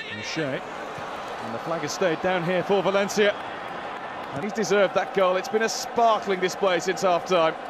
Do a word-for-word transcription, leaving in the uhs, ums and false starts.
O'Shea, and the flag has stayed down here for Valencia, and he's deserved that goal. It's been a sparkling display since half-time.